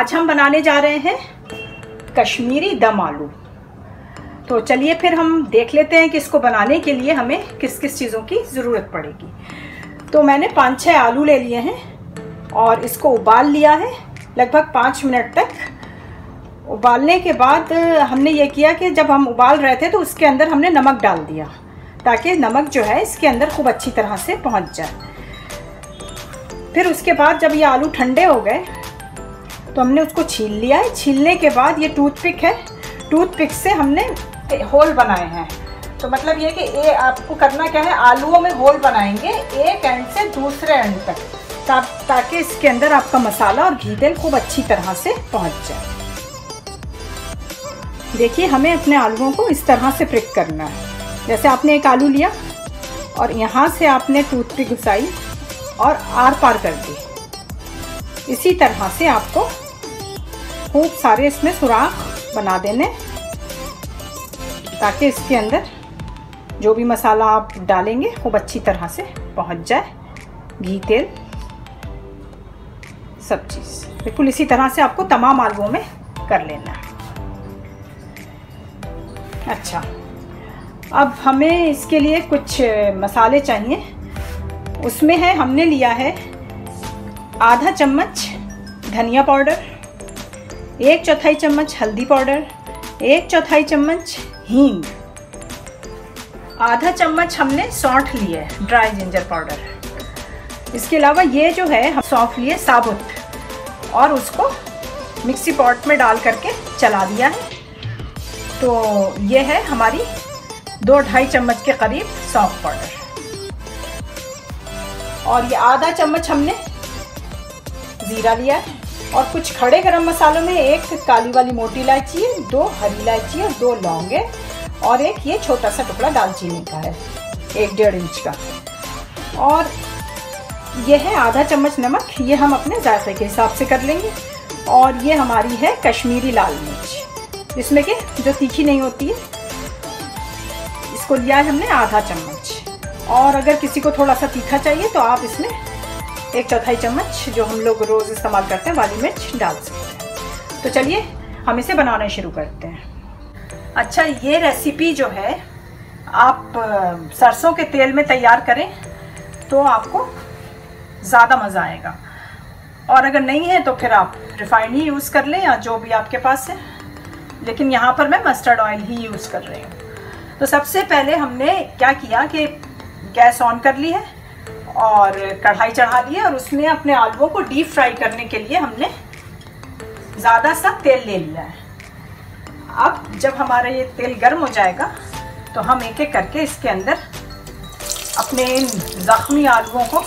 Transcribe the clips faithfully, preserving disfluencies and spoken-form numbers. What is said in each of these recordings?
आज हम बनाने जा रहे हैं कश्मीरी दम आलू। तो चलिए फिर हम देख लेते हैं कि इसको बनाने के लिए हमें किस किस चीज़ों की ज़रूरत पड़ेगी। तो मैंने पाँच छः आलू ले लिए हैं और इसको उबाल लिया है लगभग पाँच मिनट तक। उबालने के बाद हमने ये किया कि जब हम उबाल रहे थे तो उसके अंदर हमने नमक डाल दिया ताकि नमक जो है इसके अंदर खूब अच्छी तरह से पहुंच जाए। फिर उसके बाद जब ये आलू ठंडे हो गए तो हमने उसको छील लिया है। छीलने के बाद ये टूथपिक है, टूथपिक से हमने होल बनाए हैं। तो मतलब ये कि ये आपको करना क्या है, आलूओं में होल बनाएंगे एक एंड से दूसरे एंड तक, ता, ताकि इसके अंदर आपका मसाला और घी तेल खूब अच्छी तरह से पहुंच जाए। देखिए हमें अपने आलूओं को इस तरह से प्रिक करना है। जैसे आपने एक आलू लिया और यहाँ से आपने टूथपिक घुसाई और आर पार कर दी। इसी तरह से आपको खूब सारे इसमें सुराख बना देने ताकि इसके अंदर जो भी मसाला आप डालेंगे खूब अच्छी तरह से पहुंच जाए, घी तेल सब चीज़। बिल्कुल इसी तरह से आपको तमाम आलूओं में कर लेना है। अच्छा, अब हमें इसके लिए कुछ मसाले चाहिए। उसमें है, हमने लिया है आधा चम्मच धनिया पाउडर, एक चौथाई चम्मच हल्दी पाउडर, एक चौथाई चम्मच हींग, आधा चम्मच हमने सौंठ ली है ड्राई जिंजर पाउडर। इसके अलावा ये जो है हम सौंफ लिए साबुत और उसको मिक्सी पॉट में डाल करके चला दिया है। तो ये है हमारी दो ढाई चम्मच के करीब सौंफ पाउडर। और ये आधा चम्मच हमने जीरा लिया है। और कुछ खड़े गरम मसालों में एक काली वाली मोटी इलायची है, दो हरी इलायची है, दो लौंग है और एक ये छोटा सा टुकड़ा दालचीनी का है, एक डेढ़ इंच का। और ये है आधा चम्मच नमक, ये हम अपने जायके के हिसाब से कर लेंगे। और ये हमारी है कश्मीरी लाल मिर्च, जिसमें कि जो तीखी नहीं होती है, इसको लिया है हमने आधा चम्मच। और अगर किसी को थोड़ा सा तीखा चाहिए तो आप इसमें एक चौथाई चम्मच जो हम लोग रोज़ इस्तेमाल करते हैं वाली मिर्च डाल सकते हैं। तो चलिए हम इसे बनाना शुरू करते हैं। अच्छा, ये रेसिपी जो है आप सरसों के तेल में तैयार करें तो आपको ज़्यादा मज़ा आएगा। और अगर नहीं है तो फिर आप रिफाइंड ही यूज़ कर लें या जो भी आपके पास है, लेकिन यहाँ पर मैं मस्टर्ड ऑयल ही यूज़ कर रही हूँ। तो सबसे पहले हमने क्या किया कि गैस ऑन कर ली है और कढ़ाई चढ़ा दी है और उसमें अपने आलूओं को डीप फ्राई करने के लिए हमने ज़्यादा सा तेल ले लिया है। अब जब हमारा ये तेल गर्म हो जाएगा तो हम एक एक करके इसके अंदर अपने इन ज़ख्मी आलूओं को,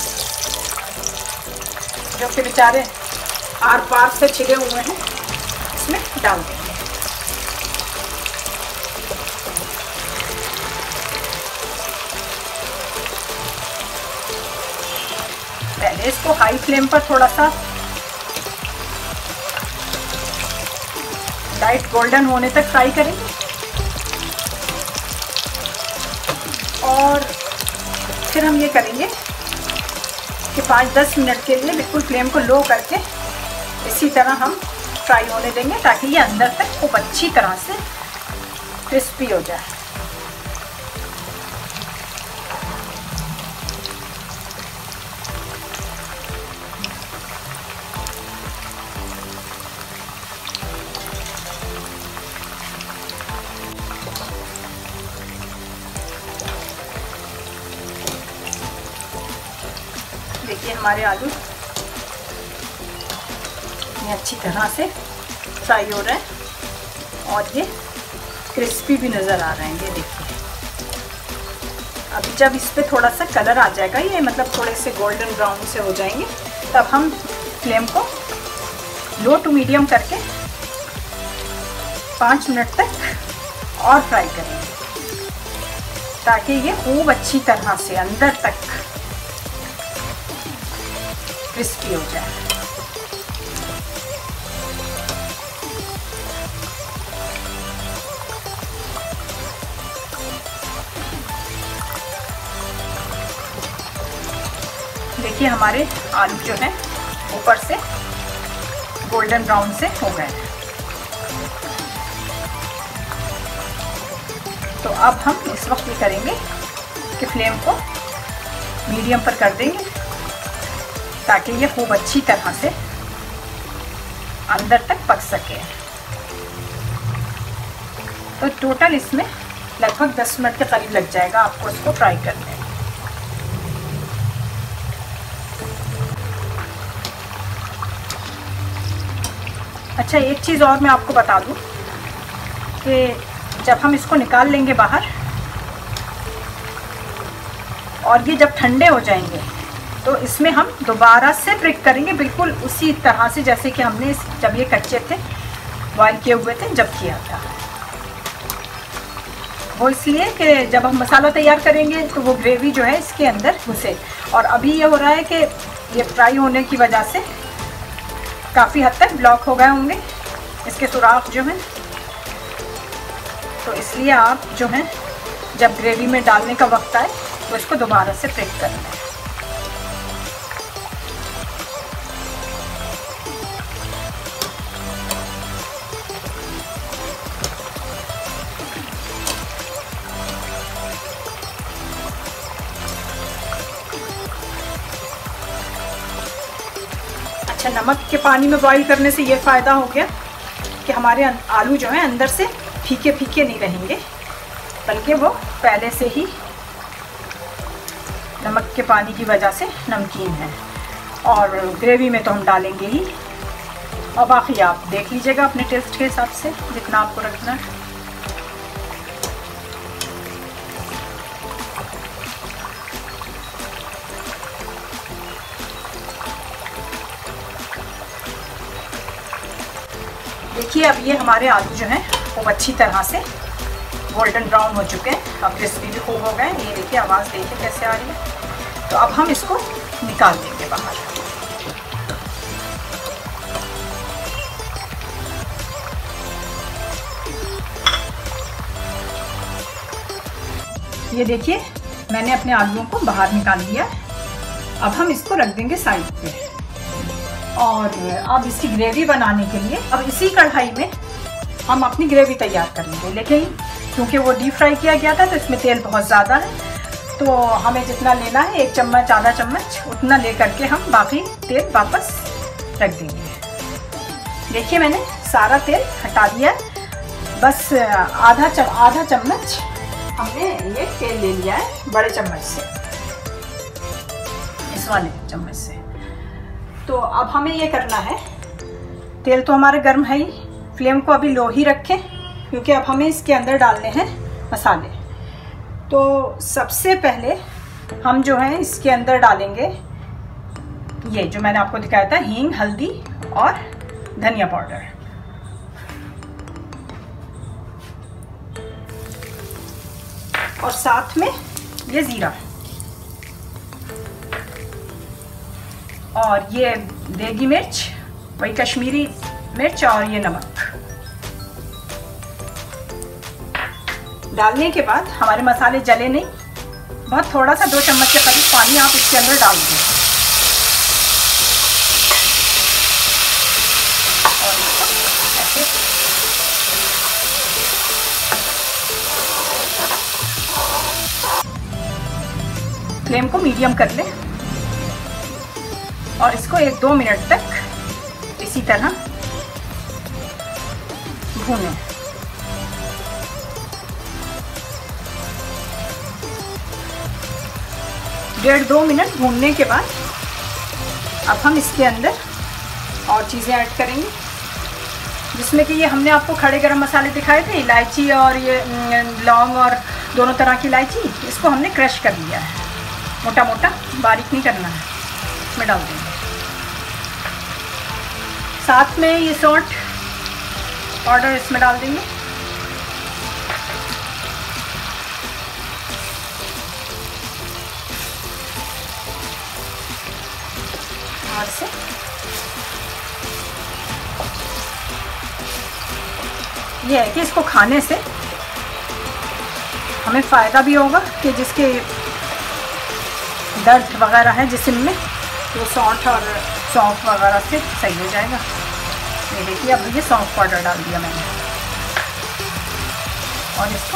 जो कि बेचारे आर पार से छिले हुए हैं, इसमें डाल देंगे। पहले इसको हाई फ्लेम पर थोड़ा सा लाइट गोल्डन होने तक फ्राई करेंगे और फिर हम ये करेंगे कि पाँच दस मिनट के लिए बिल्कुल फ्लेम को लो करके इसी तरह हम फ्राई होने देंगे ताकि ये अंदर तक खूब अच्छी तरह से क्रिस्पी हो जाए। देखिए हमारे आलू ये अच्छी तरह से फ्राई हो रहे हैं और ये क्रिस्पी भी नज़र आ रहे हैं। ये देखिए अभी जब इस पे थोड़ा सा कलर आ जाएगा, ये मतलब थोड़े से गोल्डन ब्राउन से हो जाएंगे, तब हम फ्लेम को लो टू मीडियम करके पाँच मिनट तक और फ्राई करेंगे ताकि ये खूब अच्छी तरह से अंदर तक क्रिस्पी हो जाए। देखिए हमारे आलू जो है ऊपर से गोल्डन ब्राउन से हो गए हैं। तो अब हम इस वक्त ये करेंगे कि फ्लेम को मीडियम पर कर देंगे ताकि ये खूब अच्छी तरह से अंदर तक पक सके। तो टोटल इसमें लगभग दस मिनट के करीब लग जाएगा आपको इसको फ्राई करने में। अच्छा, एक चीज़ और मैं आपको बता दूं कि जब हम इसको निकाल लेंगे बाहर और ये जब ठंडे हो जाएंगे तो इसमें हम दोबारा से ब्रेक करेंगे, बिल्कुल उसी तरह से जैसे कि हमने जब ये कच्चे थे बॉयल किए हुए थे जब किया था। वो इसलिए कि जब हम मसाला तैयार करेंगे तो वो ग्रेवी जो है इसके अंदर घुसे। और अभी ये हो रहा है कि ये फ्राई होने की वजह से काफ़ी हद तक ब्लॉक हो गए होंगे इसके सुराख जो हैं। तो इसलिए आप जो हैं जब ग्रेवी में डालने का वक्त आए तो इसको दोबारा से ब्रेक कर लें। अच्छा, नमक के पानी में बॉईल करने से ये फ़ायदा हो गया कि हमारे आलू जो हैं अंदर से फीके फीके नहीं रहेंगे, बल्कि वो पहले से ही नमक के पानी की वजह से नमकीन है। और ग्रेवी में तो हम डालेंगे ही, और बाकी आप देख लीजिएगा अपने टेस्ट के हिसाब से जितना आपको रखना है। देखिए, अब ये हमारे आलू जो हैं वो अच्छी तरह से गोल्डन ब्राउन हो चुके हैं, अब क्रिस्पी भी खूब हो गए। ये देखिए, आवाज़ देखिए कैसे आ रही है। तो अब हम इसको निकाल देंगे बाहर। ये देखिए, मैंने अपने आलूओं को बाहर निकाल लिया। अब हम इसको रख देंगे साइड पे। और अब इसकी ग्रेवी बनाने के लिए अब इसी कढ़ाई में हम अपनी ग्रेवी तैयार करेंगे, लेकिन क्योंकि वो डीप फ्राई किया गया था तो इसमें तेल बहुत ज़्यादा है, तो हमें जितना लेना है एक चम्मच आधा चम्मच उतना ले करके हम बाकी तेल वापस रख देंगे। देखिए, मैंने सारा तेल हटा दिया, बस आधा चम आधा चम्मच हमने ये तेल ले लिया है बड़े चम्मच से, इस वाले चम्मच से। तो अब हमें ये करना है, तेल तो हमारे गर्म है ही, फ्लेम को अभी लो ही रखें क्योंकि अब हमें इसके अंदर डालने हैं मसाले। तो सबसे पहले हम जो है इसके अंदर डालेंगे ये जो मैंने आपको दिखाया था, हींग, हल्दी और धनिया पाउडर। और साथ में ये ज़ीरा और ये देगी मिर्च, वही कश्मीरी मिर्च, और ये नमक डालने के बाद हमारे मसाले जले नहीं, बहुत थोड़ा सा दो चम्मच के करीब पानी आप इसके अंदर डाल दें और इसको ऐसे फ्लेम को मीडियम कर लें और इसको एक दो मिनट तक इसी तरह भूनें। डेढ़ दो मिनट भूनने के बाद अब हम इसके अंदर और चीज़ें ऐड करेंगे, जिसमें कि ये हमने आपको खड़े गरम मसाले दिखाए थे, इलायची और ये लौंग और दोनों तरह की इलायची, इसको हमने क्रश कर लिया है, मोटा मोटा बारीक नहीं करना है, इसमें डाल देंगे। साथ में ये सौंठ पाउडर इसमें डाल देंगे। और से ये है कि इसको खाने से हमें फ़ायदा भी होगा कि जिसके दर्द वगैरह है जिस्म में, वो सौंठ और सौंफ वगैरह से सही हो जाएगा। ये देखिए अब ये सौंफ पाउडर डाल दिया मैंने और इसको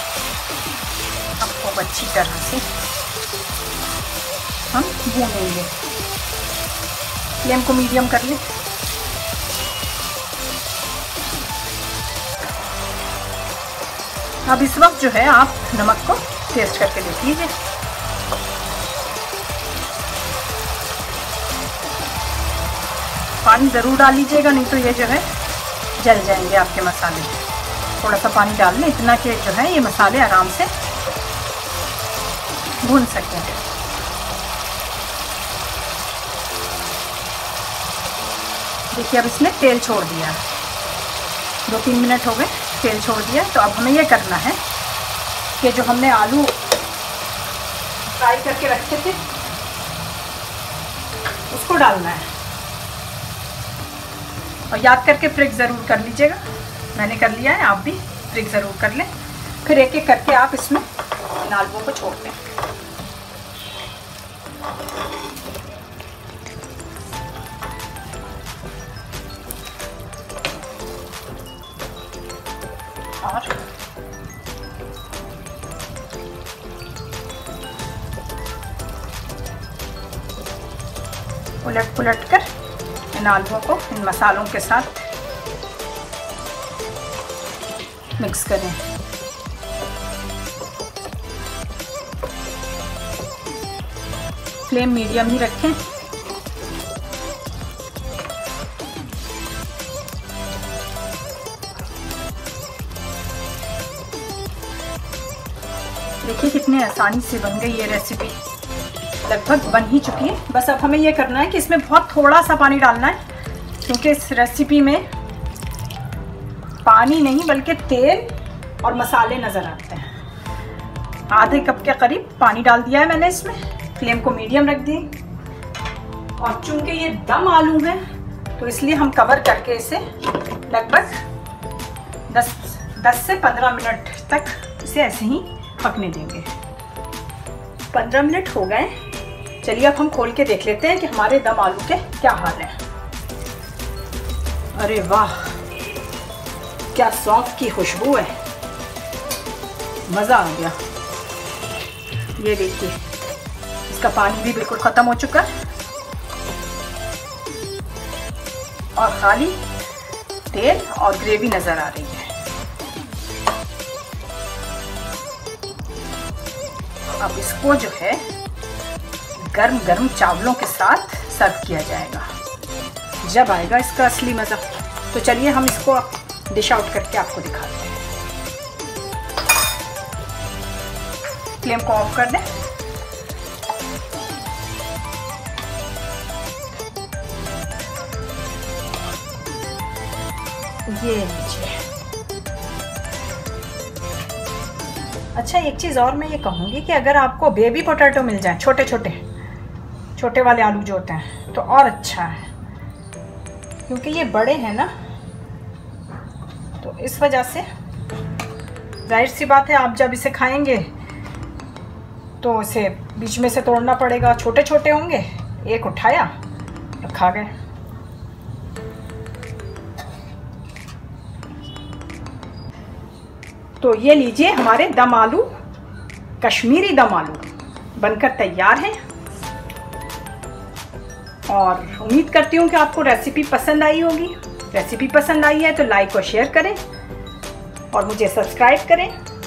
अब खूब अच्छी तरह से हम भूनेंगे। फ्लेम को मीडियम कर लें। अब इस वक्त जो है आप नमक को टेस्ट करके देख लीजिए। पानी ज़रूर डाल लीजिएगा, नहीं तो ये जो है जल जाएंगे आपके मसाले। थोड़ा सा पानी डाल लें, इतना कि जो है ये मसाले आराम से भून सकें। देखिए अब इसने तेल छोड़ दिया, दो तीन मिनट हो गए तेल छोड़ दिया। तो अब हमें ये करना है कि जो हमने आलू फ्राई करके रखे थे उसको डालना है। और याद करके फ्रिज ज़रूर कर लीजिएगा, मैंने कर लिया है, आप भी फ्रिज ज़रूर कर लें। फिर एक एक करके आप इसमें इन आलुओं को छोड़ दें। और उलट पुलट कर इन आलुओं को इन मसालों के साथ मिक्स करें। फ्लेम मीडियम ही रखें। देखिए कितने आसानी से बन गई ये रेसिपी, लगभग बन ही चुकी है। बस अब हमें ये करना है कि इसमें बहुत थोड़ा सा पानी डालना है, क्योंकि इस रेसिपी में पानी नहीं बल्कि तेल और मसाले नज़र आते हैं। आधे कप के करीब पानी डाल दिया है मैंने इसमें। फ्लेम को मीडियम रख दी। और चूंकि ये दम आलू है तो इसलिए हम कवर करके इसे लगभग दस दस से पंद्रह मिनट तक इसे ऐसे ही पकने देंगे। पंद्रह मिनट हो गए, चलिए अब हम खोल के देख लेते हैं कि हमारे दम आलू के क्या हाल है। अरे वाह, क्या सौंफ की खुशबू है, मज़ा आ गया। ये देखिए इसका पानी भी बिल्कुल ख़त्म हो चुका है और खाली तेल और ग्रेवी नज़र आ रही है। अब इसको जो है गर्म गर्म चावलों के साथ सर्व किया जाएगा। जब आएगा इसका असली मज़ा। तो चलिए हम इसको डिश आउट करके आपको दिखाते हैं। फ्लेम को ऑफ कर दें। ये लीजिए। अच्छा, एक चीज़ और मैं ये कहूँगी कि अगर आपको बेबी पोटैटो मिल जाए, छोटे छोटे छोटे वाले आलू जो होते हैं, तो और अच्छा है, क्योंकि ये बड़े हैं ना, तो इस वजह से जाहिर सी बात है आप जब इसे खाएंगे तो इसे बीच में से तोड़ना पड़ेगा। छोटे छोटे होंगे, एक उठाया और खा गए। तो ये लीजिए, हमारे दम आलू, कश्मीरी दम आलू बनकर तैयार हैं। और उम्मीद करती हूँ कि आपको रेसिपी पसंद आई होगी। रेसिपी पसंद आई है तो लाइक और शेयर करें और मुझे सब्सक्राइब करें।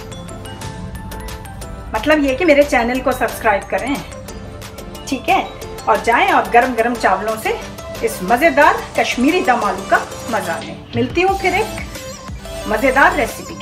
मतलब ये कि मेरे चैनल को सब्सक्राइब करें, ठीक है। और जाएं और गरम गरम चावलों से इस मज़ेदार कश्मीरी दम आलू का मज़ा लें। मिलती हूँ फिर एक मज़ेदार रेसिपी।